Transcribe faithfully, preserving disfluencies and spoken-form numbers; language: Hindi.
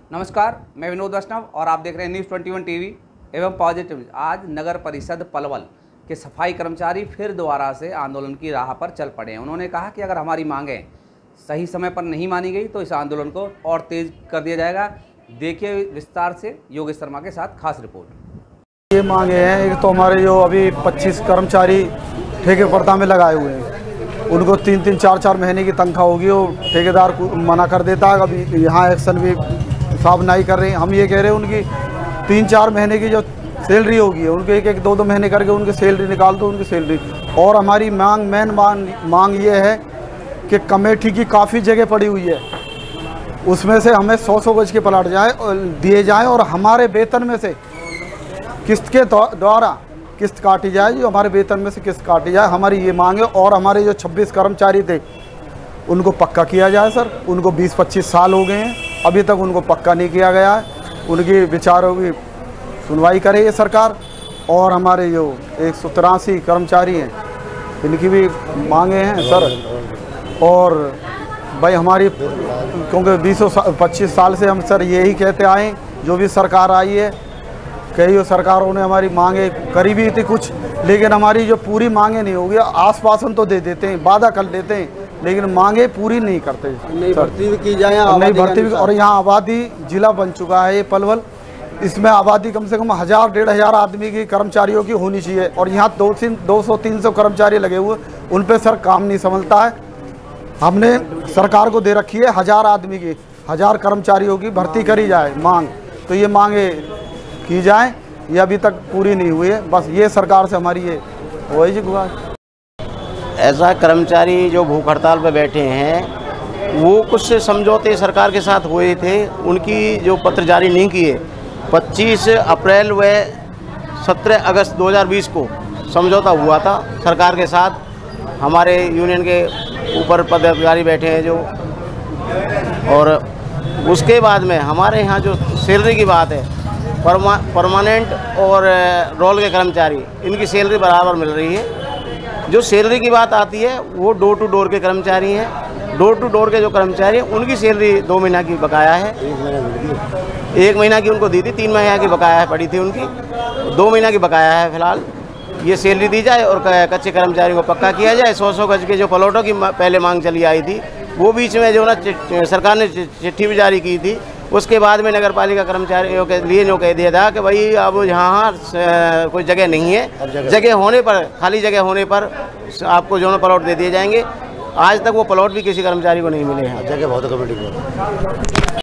नमस्कार, मैं विनोद वैष्णव और आप देख रहे हैं न्यूज़ इक्कीस टीवी एवं पॉजिटिव। आज नगर परिषद पलवल के सफाई कर्मचारी फिर दोबारा से आंदोलन की राह पर चल पड़े हैं। उन्होंने कहा कि अगर हमारी मांगें सही समय पर नहीं मानी गई तो इस आंदोलन को और तेज कर दिया जाएगा। देखिए विस्तार से योगेश शर्मा के साथ खास रिपोर्ट। ये मांगे हैं, एक तो हमारे जो अभी पच्चीस कर्मचारी ठेके पर्दा में लगाए हुए हैं, उनको तीन तीन चार चार महीने की तनख्वाह होगी, वो ठेकेदार को मना कर देता है। अभी यहाँ एक्शन भी साफ नहीं कर रहे हैं। हम ये कह रहे हैं उनकी तीन चार महीने की जो सैलरी होगी उनके एक एक दो दो महीने करके उनकी सैलरी निकाल दो उनकी सैलरी। और हमारी मांग मेन मांग मांग ये है कि कमेटी की काफ़ी जगह पड़ी हुई है, उसमें से हमें सौ सौ गज के प्लाट जाए दिए जाएँ और हमारे वेतन में से किस्त के द्वारा किस्त काटी जाए, जो हमारे वेतन में से किस्त काटी जाए। हमारी ये मांग है। और हमारे जो छब्बीस कर्मचारी थे उनको पक्का किया जाए सर। उनको बीस पच्चीस साल हो गए हैं, अभी तक उनको पक्का नहीं किया गया है। उनकी विचारों की सुनवाई करे ये सरकार। और हमारे जो एक सौ तिरासी कर्मचारी हैं इनकी भी मांगे हैं सर। और भाई हमारी क्योंकि बीस पच्चीस साल से हम सर यही कहते आए, जो भी सरकार आई है कई सरकारों ने हमारी मांगे करी भी थी कुछ, लेकिन हमारी जो पूरी मांगे नहीं होगी। आश्वासन तो दे देते हैं, वादा कर देते हैं, लेकिन मांगे पूरी नहीं करते। नई भर्ती भी की जाए, नई भर्ती भी। और यहाँ आबादी जिला बन चुका है ये पलवल, इसमें आबादी कम से कम हज़ार डेढ़ हज़ार आदमी की कर्मचारियों की होनी चाहिए। और यहाँ दो तीन दो सौ तीन सौ कर्मचारी लगे हुए, उन पर सर काम नहीं समझता है। हमने सरकार को दे रखी है हज़ार आदमी की, हज़ार कर्मचारियों की भर्ती करी जाए मांग, तो ये मांगे की जाए। ये अभी तक पूरी नहीं हुई है। बस ये सरकार से हमारी ये वही जी गुहार। ऐसा कर्मचारी जो भूख हड़ताल पर बैठे हैं वो कुछ समझौते सरकार के साथ हुए थे, उनकी जो पत्र जारी नहीं किए। पच्चीस अप्रैल व सत्रह अगस्त दो हज़ार बीस को समझौता हुआ था सरकार के साथ। हमारे यूनियन के ऊपर पदाधिकारी बैठे हैं जो, और उसके बाद में हमारे यहाँ जो सैलरी की बात है, परमा परमानेंट और रोल के कर्मचारी इनकी सैलरी बराबर मिल रही है। जो सैलरी की बात आती है वो डोर टू डोर के कर्मचारी हैं। डोर टू डोर के जो कर्मचारी हैं उनकी सैलरी दो महीना की बकाया है, एक महीना की उनको दी थी, तीन महीना की बकाया पड़ी थी उनकी, दो महीना की बकाया है। फिलहाल ये सैलरी दी जाए और कच्चे कर्मचारियों को पक्का किया जाए। सौ सौ गज के जो प्लॉटों की पहले मांग चली आई थी, वो बीच में जो ना सरकार ने चिट्ठी भी जारी की थी, उसके बाद में नगर पालिका कर्मचारियों के लिए जो कह दिया था कि भाई अब यहाँ कोई जगह नहीं है, जगह होने पर, खाली जगह होने पर आपको जो ना प्लॉट दे दिए जाएंगे। आज तक वो प्लॉट भी किसी कर्मचारी को नहीं मिले हैं। जगह बहुत कमेटी को